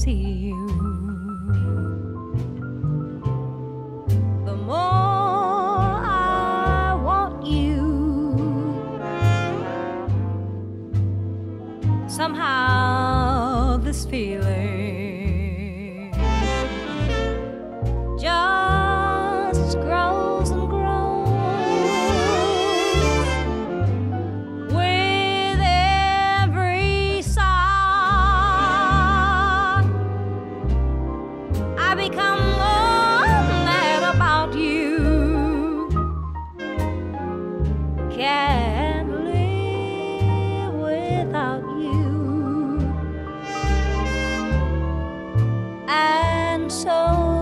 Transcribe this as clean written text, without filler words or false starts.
see you, the more I want you. Somehow this feeling just grows and grows with every sigh. I become more mad about you. Can't live without you. And so